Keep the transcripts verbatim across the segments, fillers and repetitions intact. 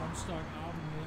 Samstagabend hier.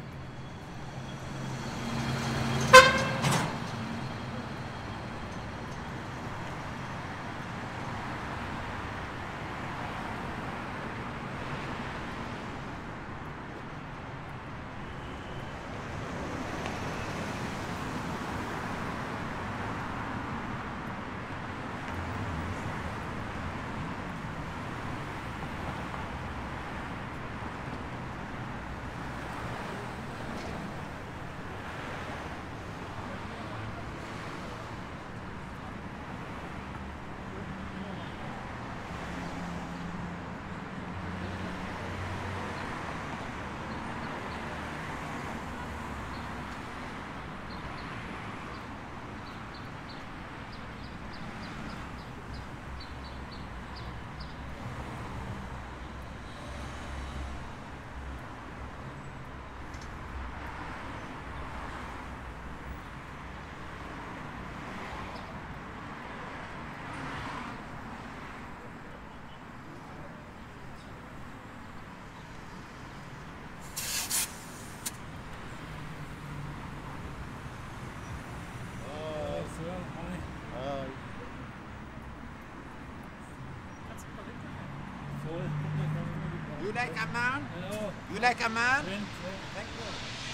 You like Amman? Hello. You like Amman? Thank you.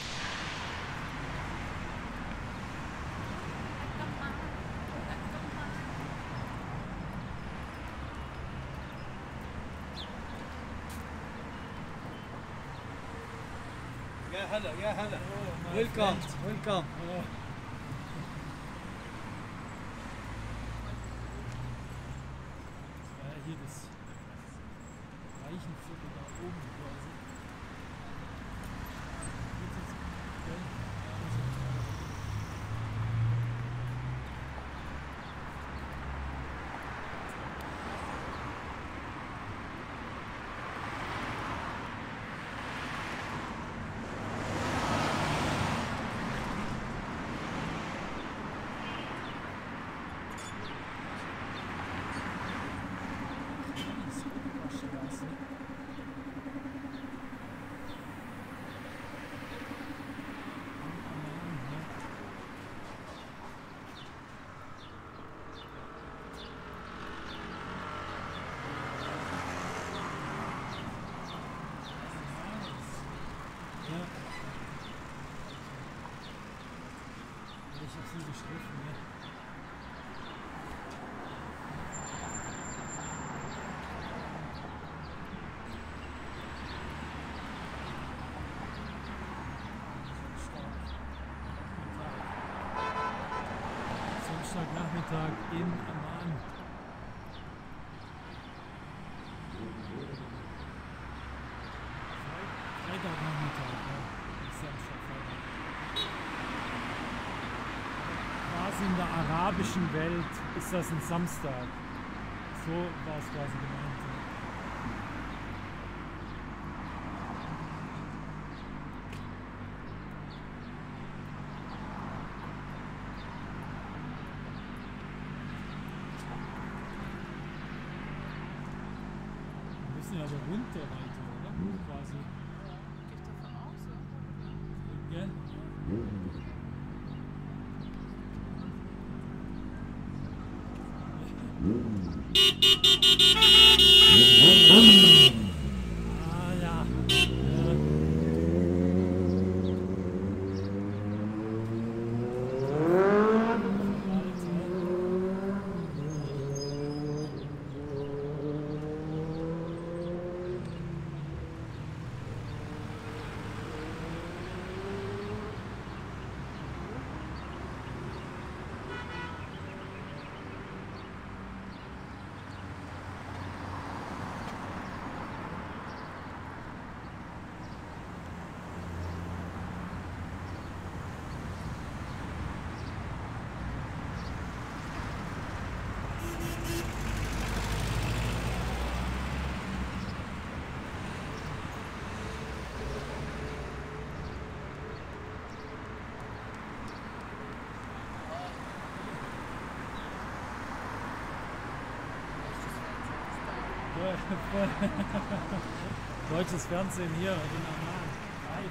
يا هلا يا هلا. Oh, ويلكم ويلكم. Hier das Reichenviertel da oben quasi. Ich habe sie geschliffen, ne? Samstagnachmittag in Amman. Freitagnachmittag, ja. Samstag, Freitag. Quasi in der arabischen Welt ist das ein Samstag. So war es quasi gemeint. Ja. Wir müssen ja aber runter weiter, oder? Quasi. Geht davon aus, Ja? Ah ja. Ja. Deutsches Fernsehen hier in Amman. Geil.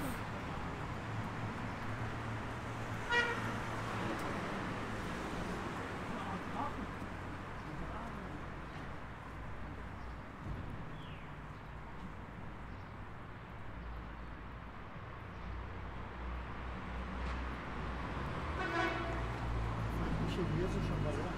chinesischer Ballon.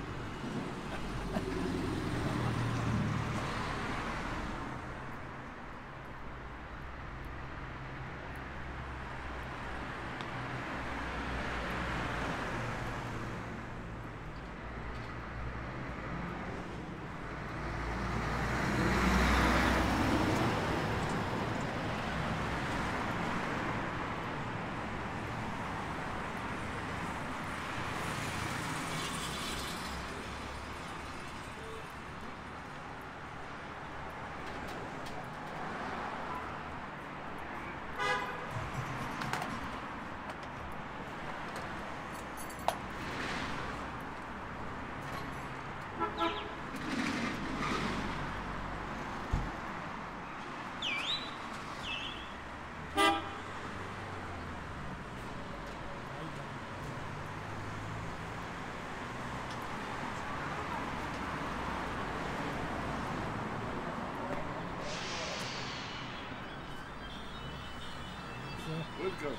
Welcome.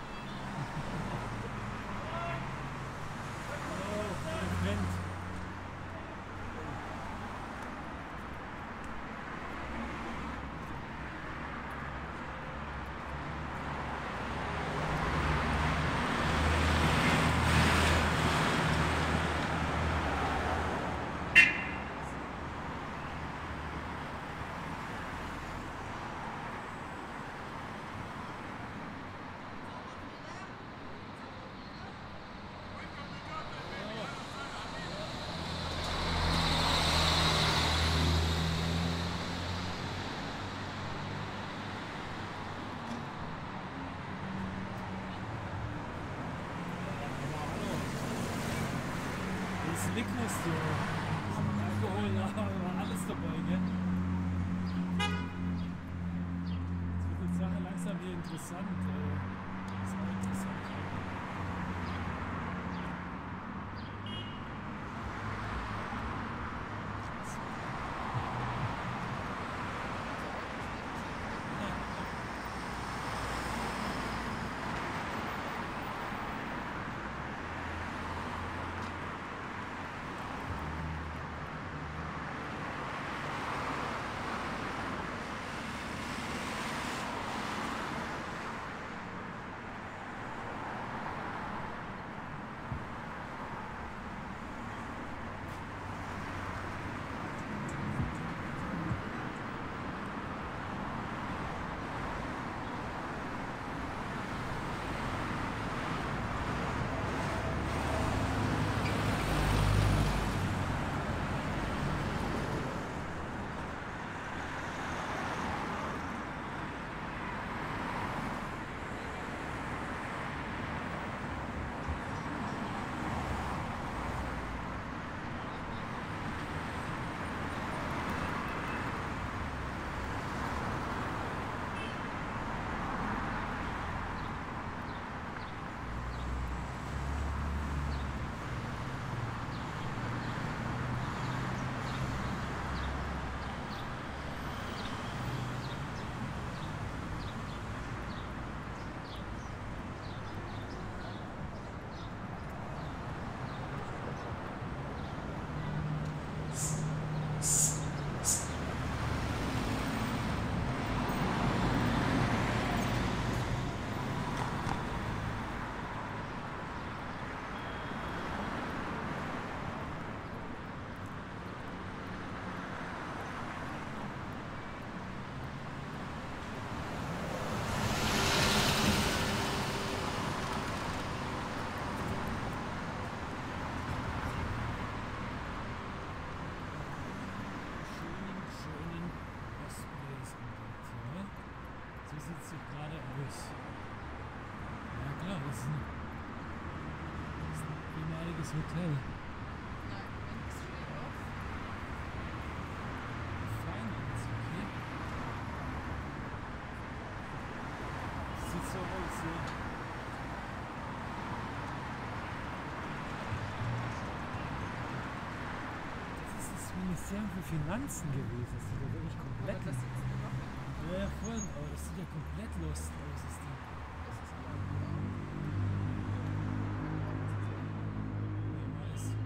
Liquors, Alkohol, ja, war alles dabei, gell? Jetzt wird die Sache langsam hier interessant. Äh, ist auch interessant. Hotel. Finance, okay. Sieht so aus, ja. Das ist das Ministerium für Finanzen gewesen. Das sieht ja wirklich komplett. Das ist ja, ja, voll, aber das sieht ja komplett lost aus, das Ding. Das ist aber Wer weiß.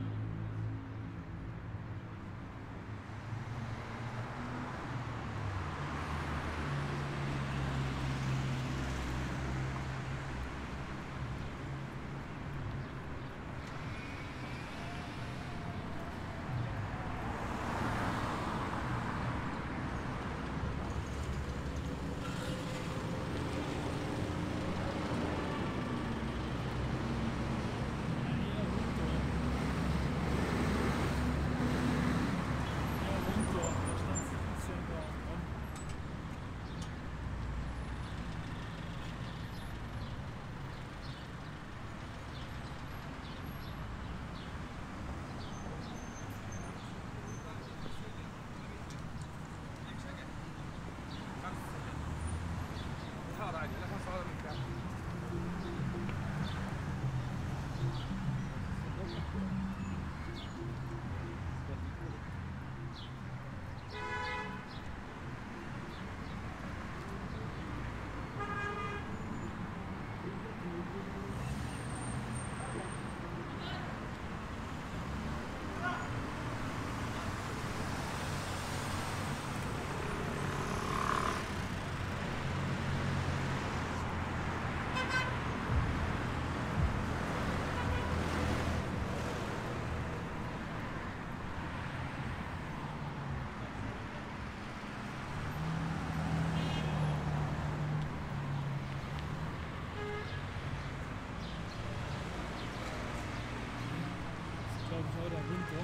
glaube ich, auch dahinter.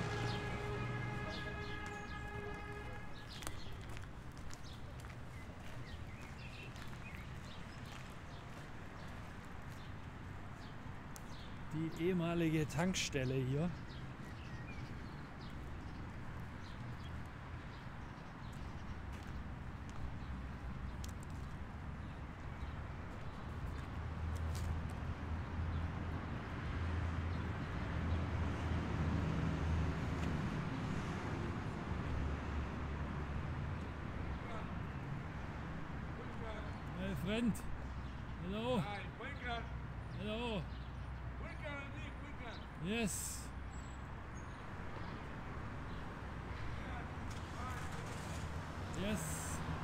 Die ehemalige Tankstelle hier. My friend, hello. Hi, quicker, Hello. quicker, Andy, quicker. Yes. Yes.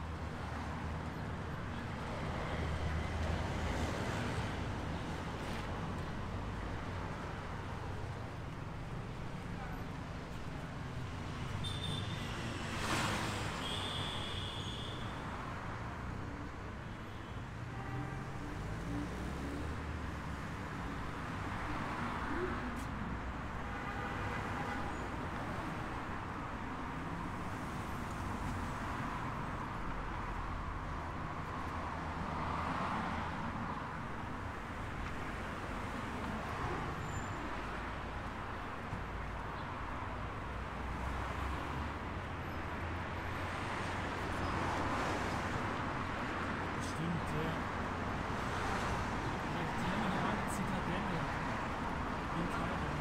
Stimmt, ja. Vielleicht die haben eine Art Zitadelle. Wie in Thailand.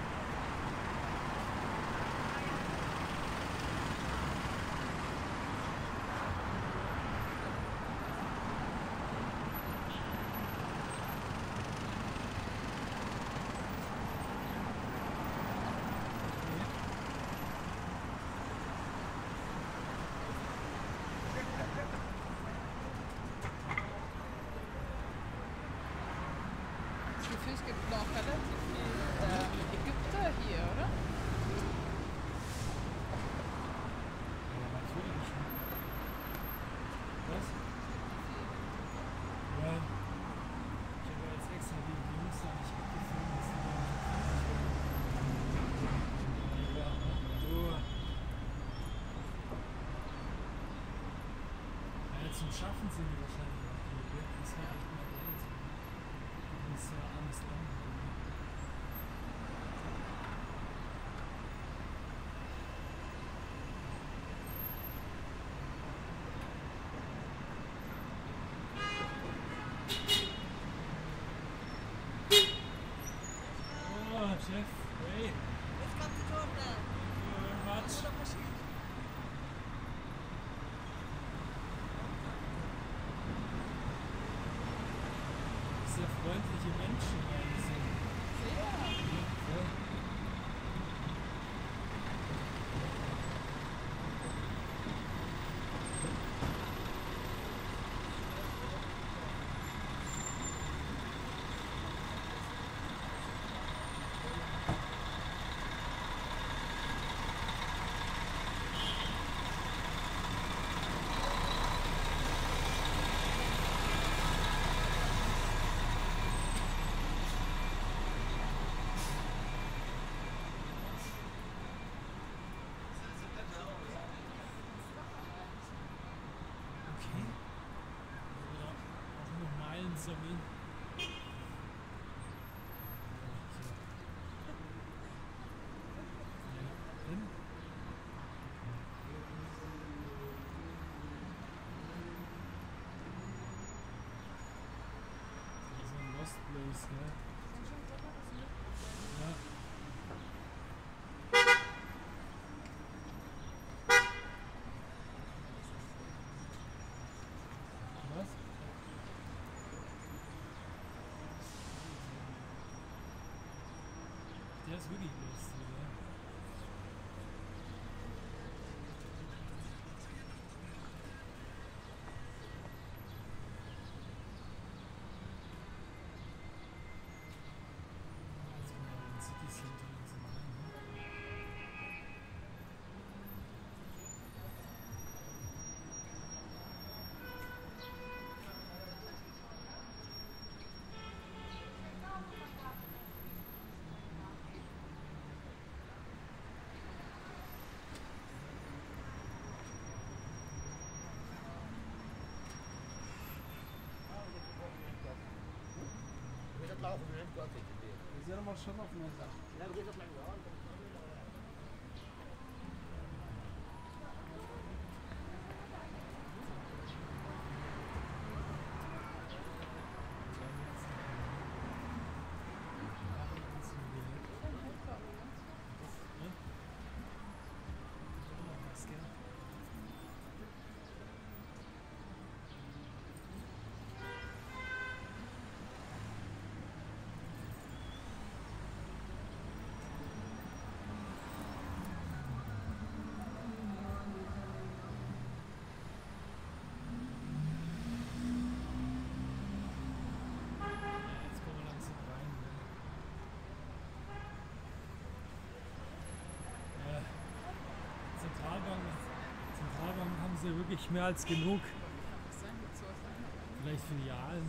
Gefühl, es gibt noch relativ viel ähm, Ägypter hier, oder? Ja, natürlich. Was? Ja. Ich habe jetzt extra die Jungs da nicht abgefilmt, dass die da nicht abgefilmt werden. Ja, du. Ja, zum Schaffen sind die wahrscheinlich auch hier, gell? Das ist halt echt mal geil. Das ist ja alles lang. Oh, Chef, hey. Welcome to Jordan. Thank you very much. Sehr freundliche Menschen alle sind. Ja, voll. Okay. Oder auch nur Meilen sammeln. Ja, hin. Das ist ein Lost Place, gell? Ja. Was? Der ist wirklich lustig, ja. Jetzt kommen wir in den City Center langsam rein, ne? اطلعوا خذوا عندكم اكل بالليل. زين ما شرفنا. لا بقيت اطلع وياهم. Zentralbank haben sie wirklich mehr als genug. Vielleicht Filialen.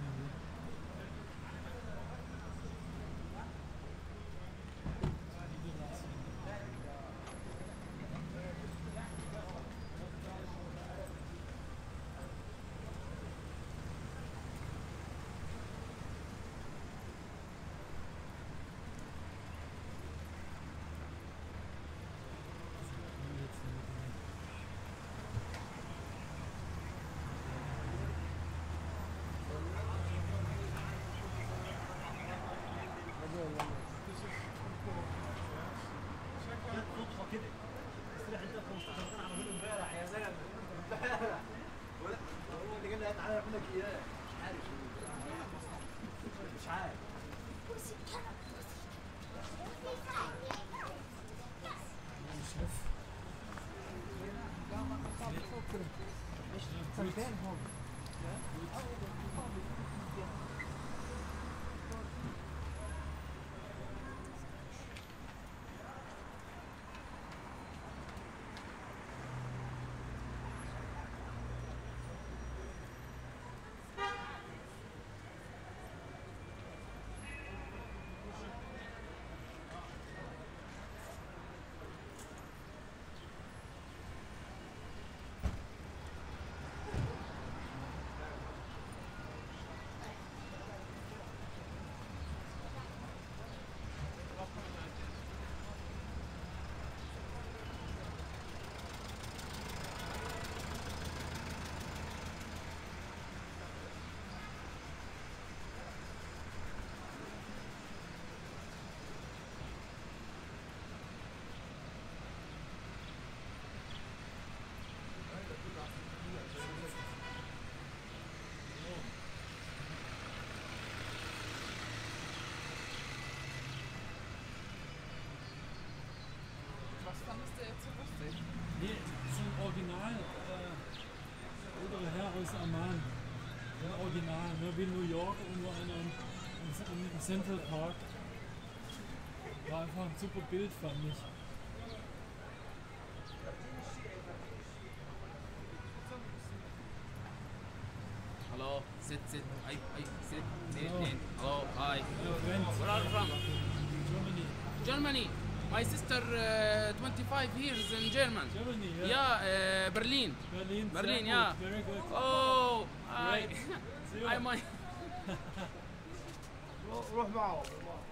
Was fandest du jetzt so lustig? Nee, so ein Original, äh, älterer Herr aus Amman. So ein Original, ne, wie in New York irgendwo einer im, im, im Central Park. War einfach ein super Bild, fand ich. Hello, sit, sit, I, I, sit, sit, Hello. sit. Hello, hi. Hello, friend. Where are you from? Germany. Germany. My sister, uh, twenty-five years in German. Germany, yeah. Yeah, uh, Berlin. Berlin, Berlin, sehr yeah. gut, very good. Oh, hi. Great. See you. Hi, my. روح معه.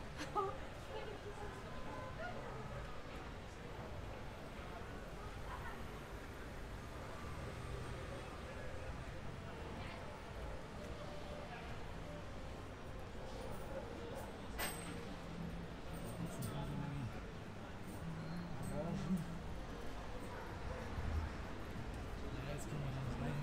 Ja, jetzt können wir noch rein.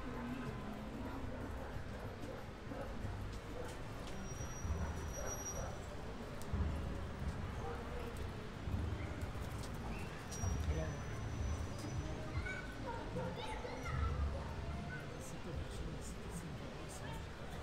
Das sieht doch schön aus. Das sieht doch aus, ne?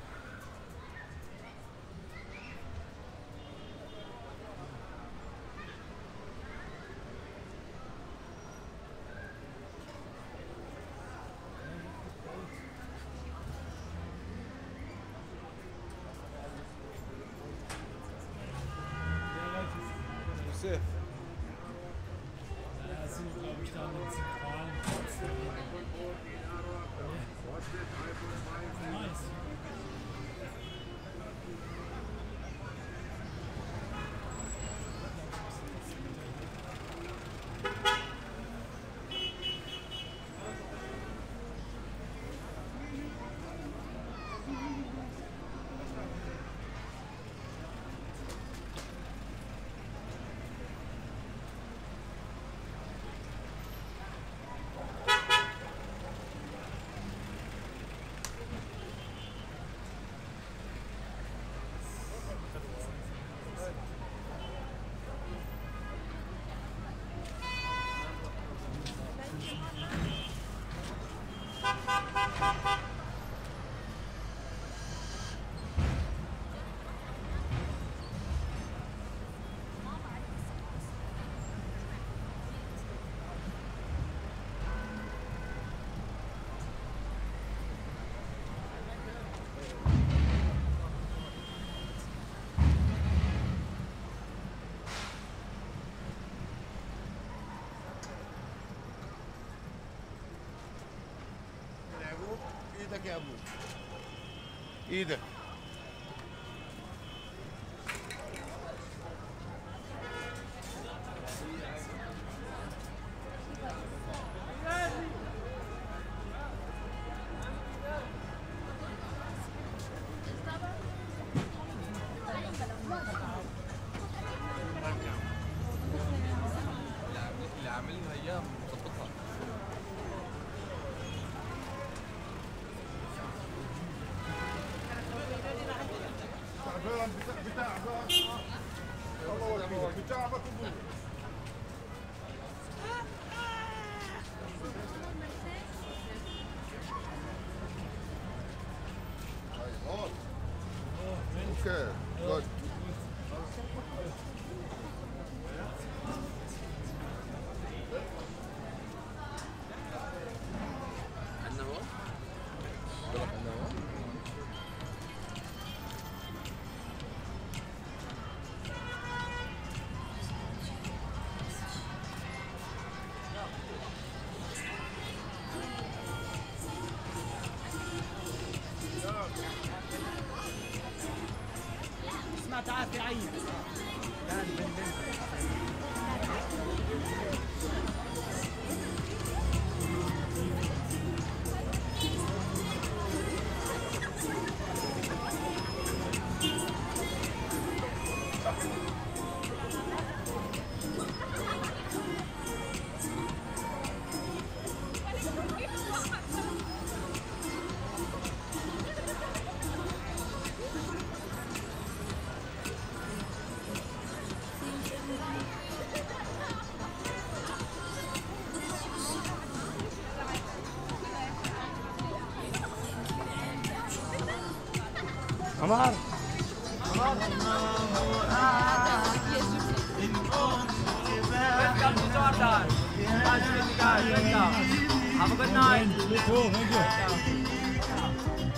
يوسف. Ja, das sind, glaube ich, da an den zentralen Platz. Ja. Nice. ايدك يا ابو. ايدك. اللي عاملها اياه مظبطها. بتاع الله اكبر بتاع بكبر. Okay, good. عندنا هون؟ بقولك عندنا هون؟ اسمع تعال في عين. تعال بن بن. عمار Welcome to Jordan. Nice to meet you guys. Welcome. Have a good night. Cool, thank you.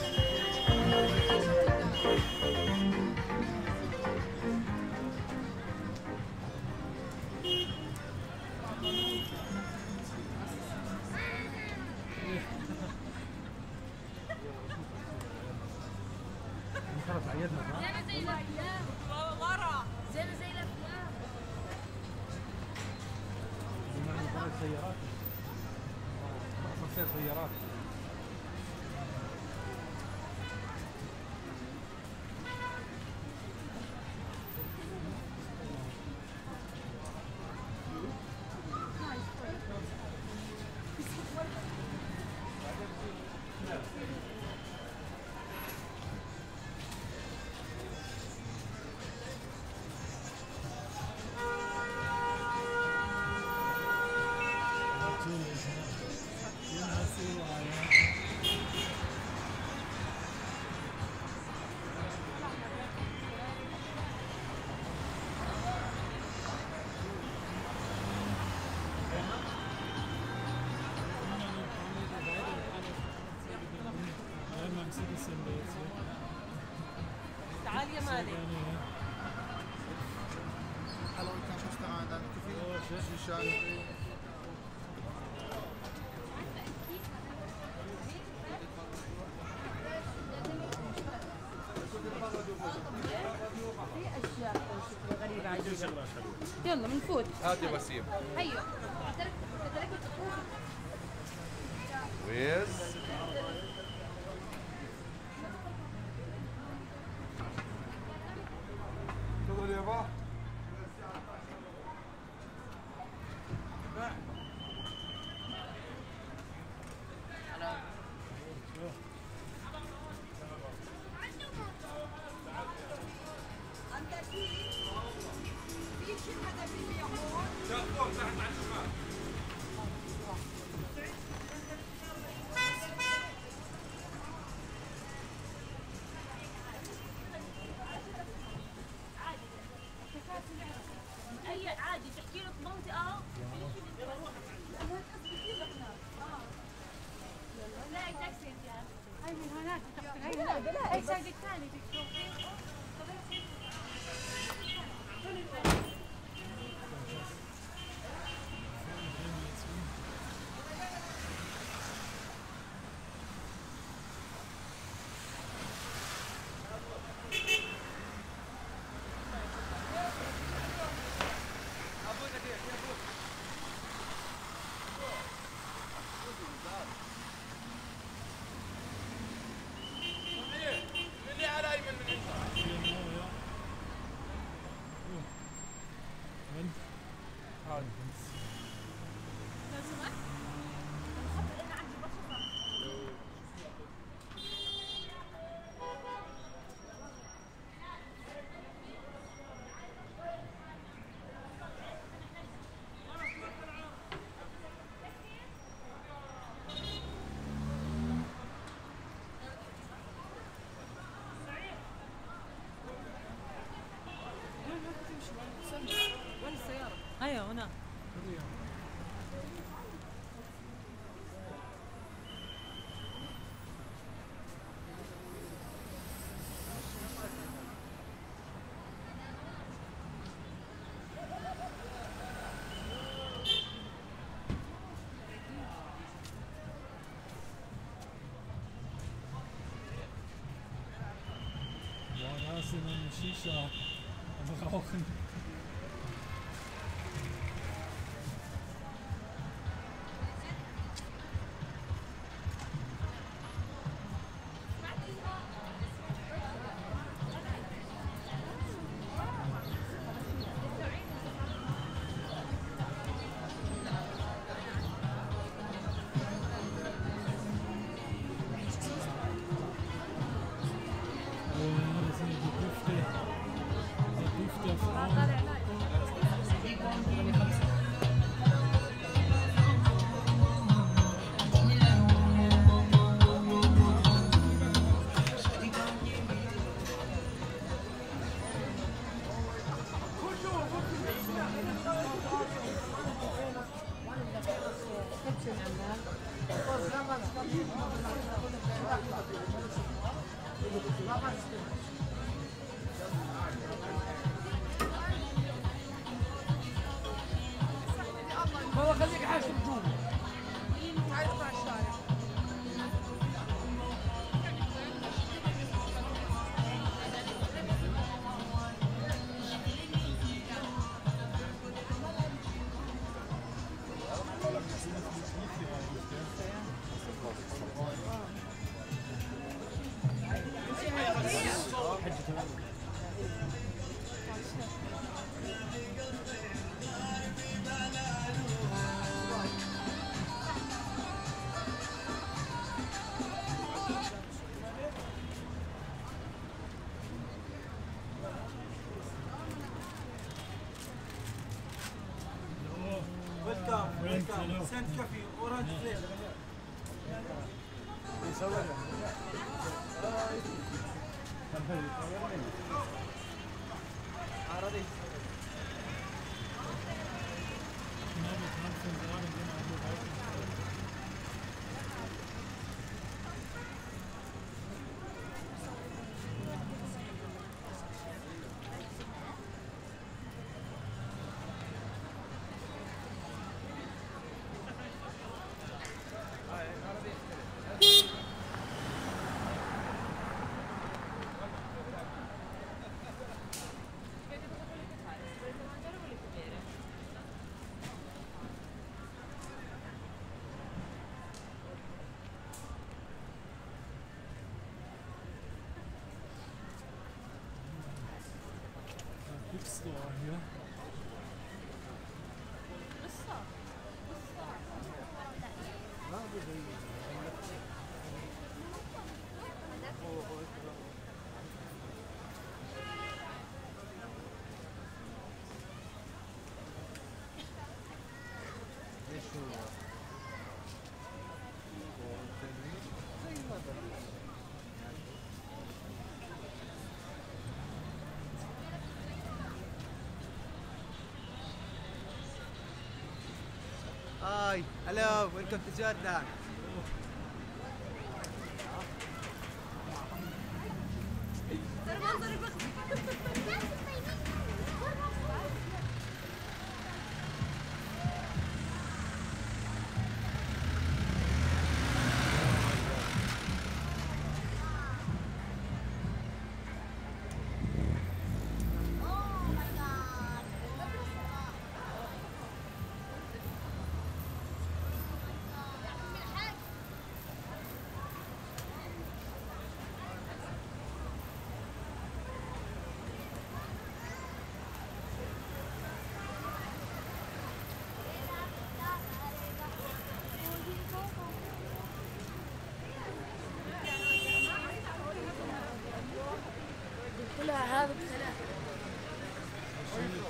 خلاص عيدنا زينا زي الافلام ورا زينا زي الافلام. ها؟ سيارات. تصير سيارات. تعال يا مالك. Hello, kan je staan aan de koffie? يلا بنفوت. هات يا وسيم. ايوه ويز تفضل يا با. اي عادي تحكي له في منطقه لا تاكسي انت هاي من هناك هاي هناك هاي السايد الثاني تعال. لو سمحت انا عندي بطل. وين السيارة؟ ايوه هنا. Boah, da ist immer eine Shisha am Rauchen. والله خليك حاشر جوا. تعال اطلع الشارع. Welcome, welcome. Send coffee, orange flavor. عربي. Big store here. Hi, hello, welcome to Jordan. الحاج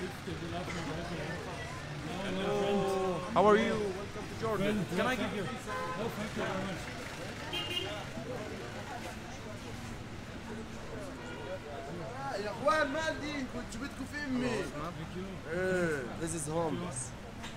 How are you? Welcome to Jordan. Can I give you? Oh, thank you very much. يا اخوان مالدي كنت بدكم في امي. ايه this is homeless.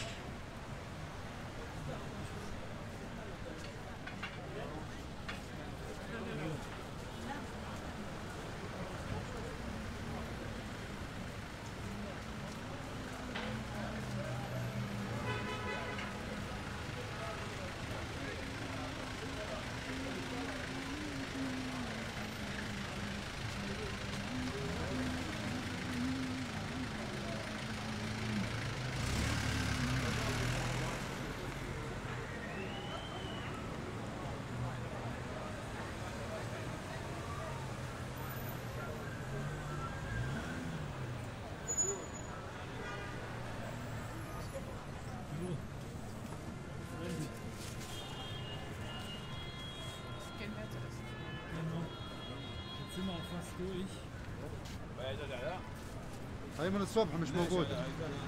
هاي من الصبح مش موجودة.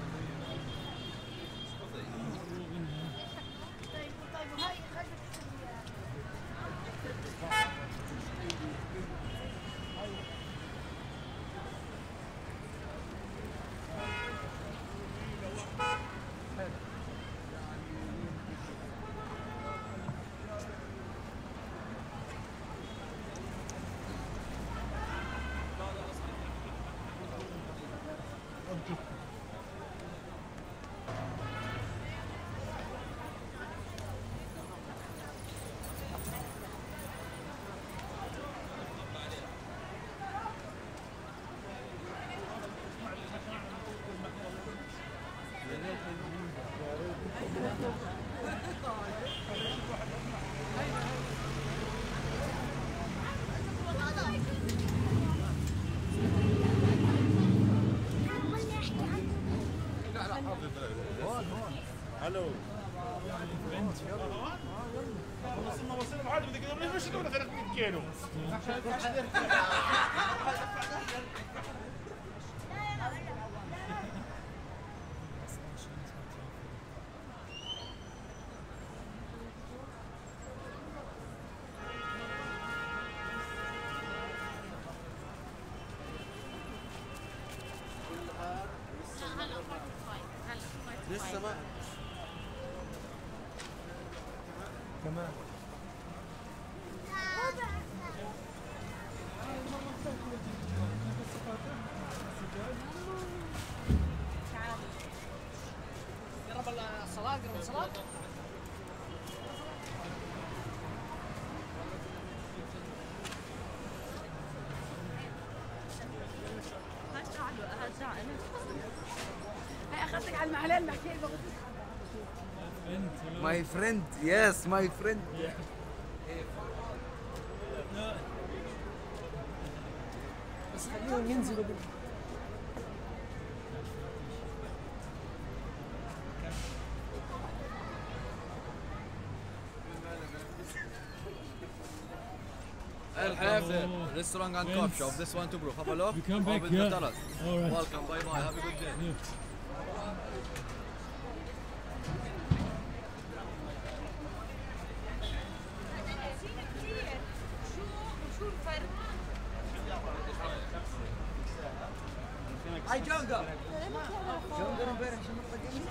الو وصلنا وصلنا عادي بدك تقول ليش تقول ثلاثمية كيلو لسه ما كمان قرب الصلاة قرب الصلاة هاي اخذتك على المعلن بحكي My friend, yes, my friend. بس خليهم ينزلوا بال الحافل restaurant and coffee shop. This one to bro. Have a look. You come back, Open yeah. the terrace. All right. Welcome. Bye bye. Have a good day. Yeah. هاي جونجر. جونجر امبارح شنو قديم؟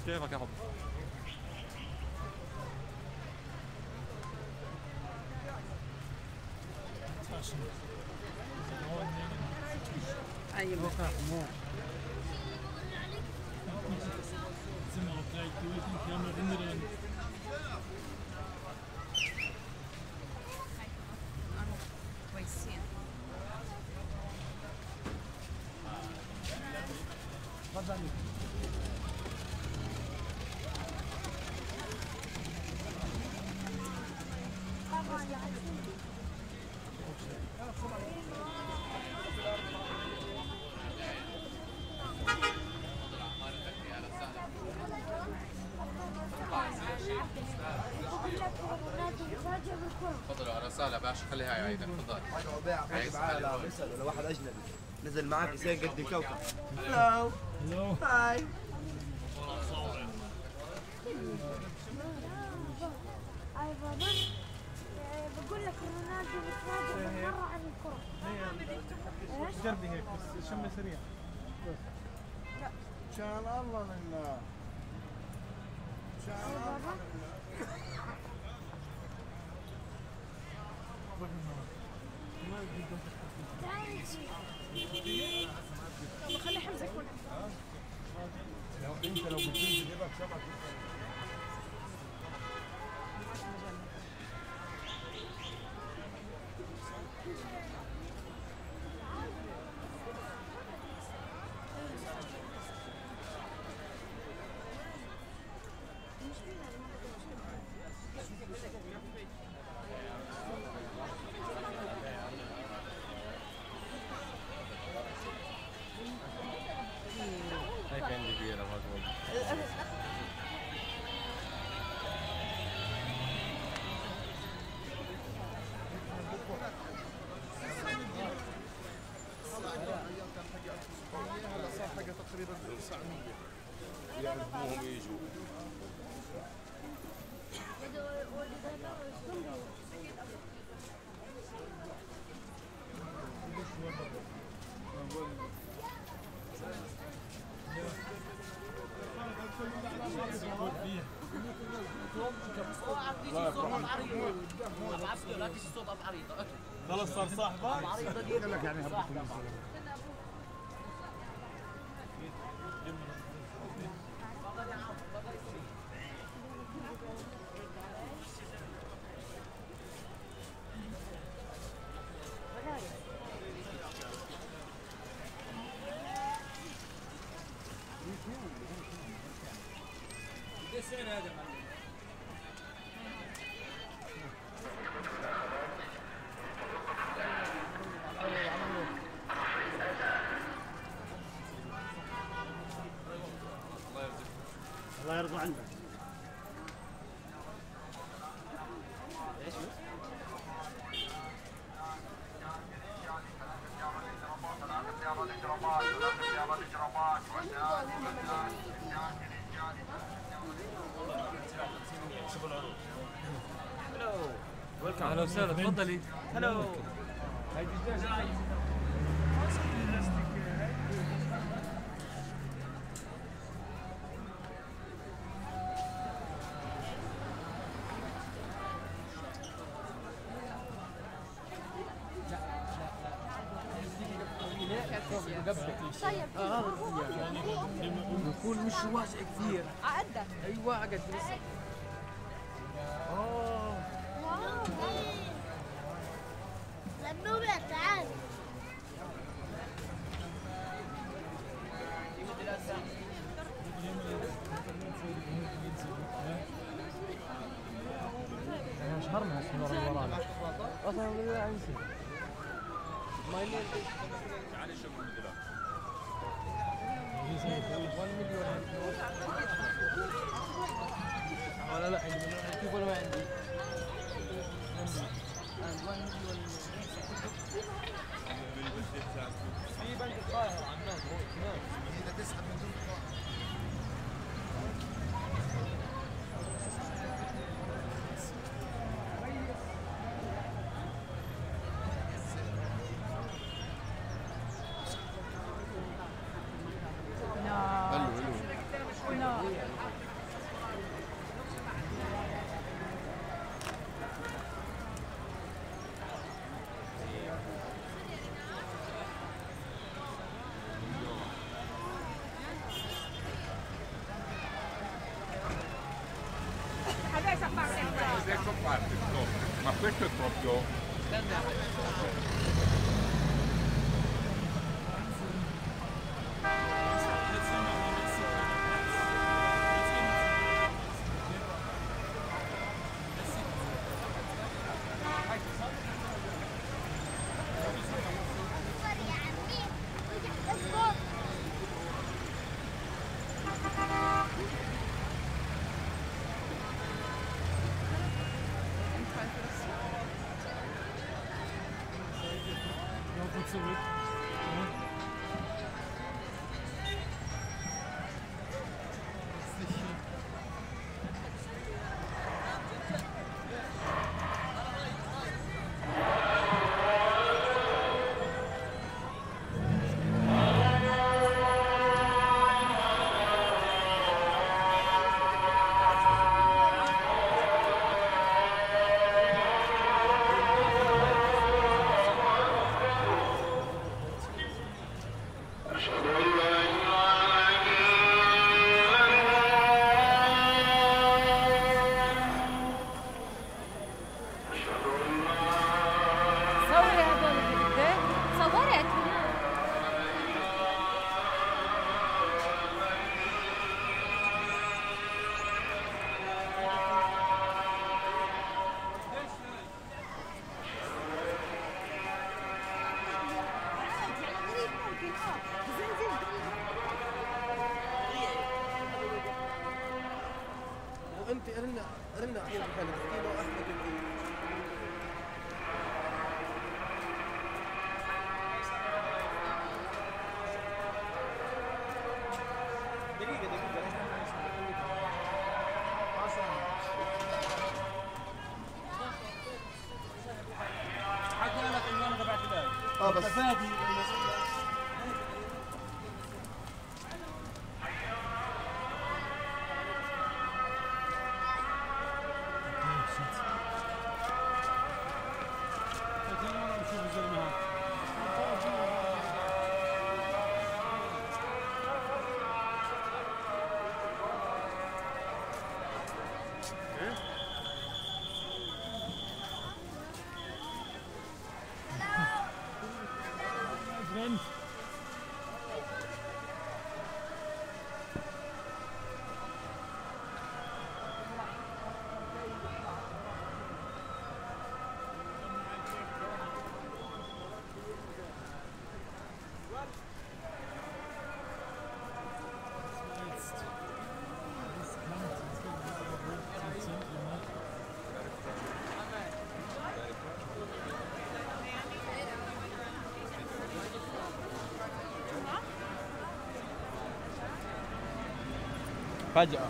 كيفك يا حب؟ ايوه Sind wir auch gleich durch und hier haben wir Rinde drin. كويسين. تفضلي. تفضل اهلا وسهلا باشا خليها هاي عيدك تفضل. عايز معاه بيسأل ولا واحد اجنبي نزل معاك حسين قد الكوكب. هلو Hallo. هاي. اي بابا بقول لك رونالدو متراجع مرة عن الكرة. جربي هيك بس شمي سريع. شان الله لله. شان الله يلا خلي حمزة يكون. لو انت لو بتجيب جيبك سبعة هيك عندي بيرة هذول. هلا صار حاجه تقريبا تسعمية يعرفوهم يجوا. خلص صار صاحبك؟ لك يعني قد السعر هذا يا معلم؟ الله يرضى عنك. اهلا وسهلا تفضلي. هلو. طيب يكون مش واسع كثير. عقدك. ايوه عقد لسه. واو لمونا تعال. شهرنا السنور اللي ورانا. اصلا بالله انسى. ما يلين تعالي شو من دلوقتي. ولا لا عندي كيف ولا ما عندي. في بنك القاهرة عمان هناك. هي تسحب من دون No. Questo è proprio... Zurück. Ja. Sicher. انت ارنا ارنا احيانا كانت تحكي له احمد انت دقيقه دقيقه حكينا لك عنوان تبع كذا اه بس فادي فجأة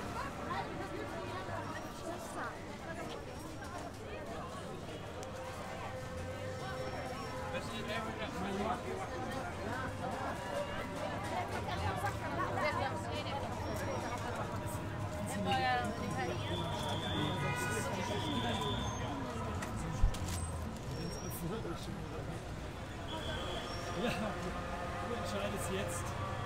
Ja, du entscheidest jetzt.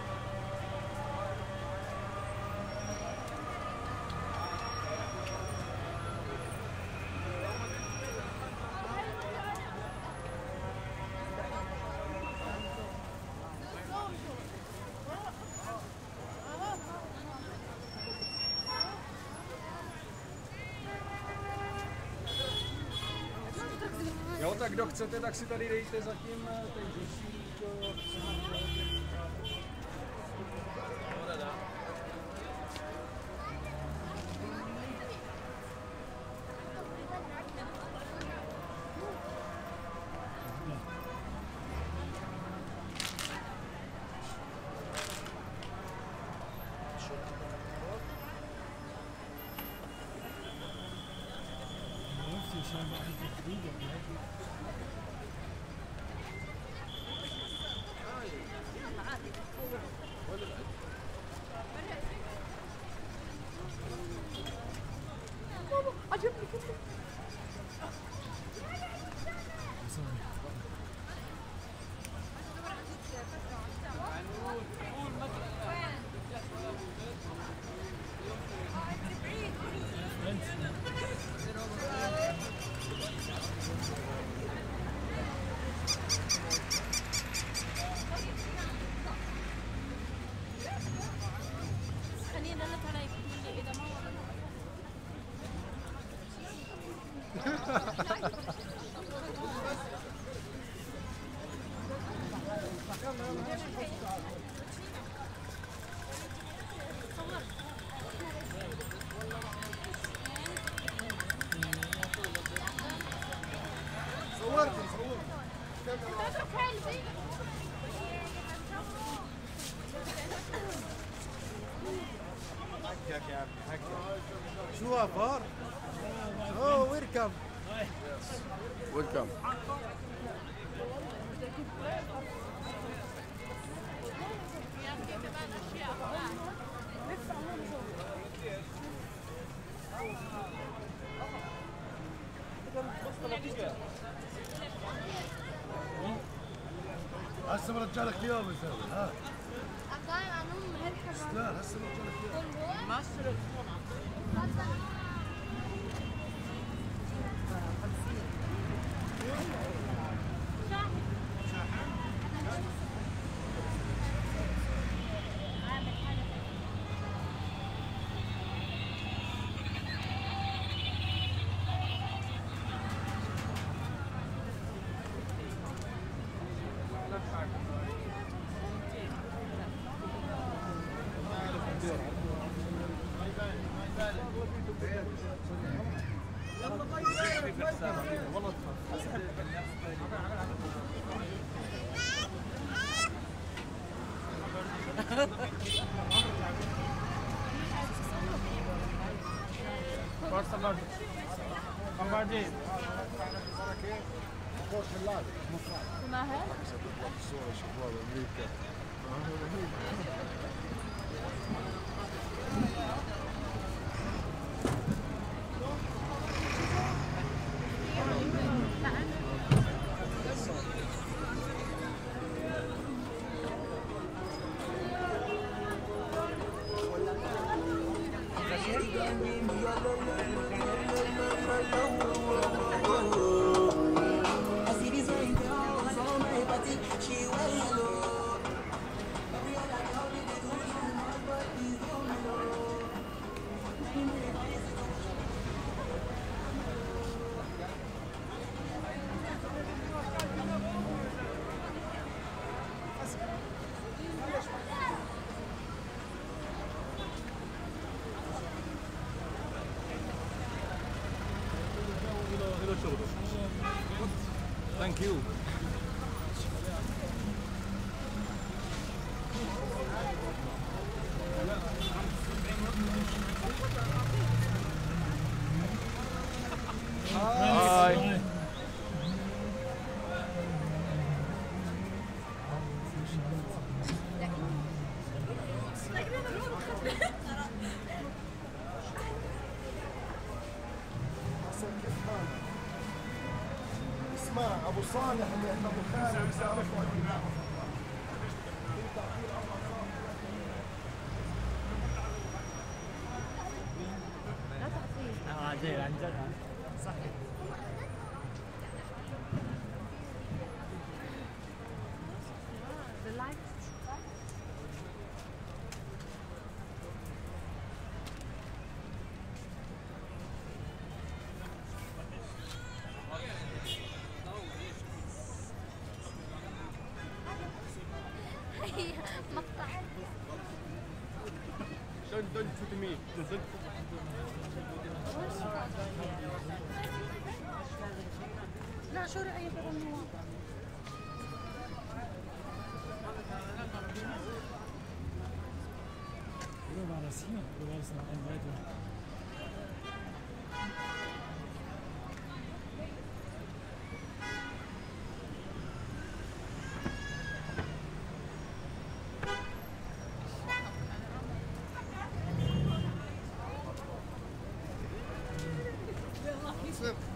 Jo, tak kdo chcete, tak si tady dejte zatím ten žušík. Scheinbar einfach drüber, ne? صورت صورت حقك يا عم حقك. شو فار؟ اوه ويلكم. ويلكم. هسه برجع لك اياه بسوي ها. لا هسه برجع لك اياه. مصر Forza Lord. Bombardier. ماهر صورة شباب امريكا. Thank you. Hi. اسمع ابو صالح اللي احنا ابو خالد بيعرفوا اه زين عن جد صح. مقطع Don't don't shoot me. Don't. لا شو رأيك بالنوار؟ Oder war das hier? Oder war das noch ein weiter? صفر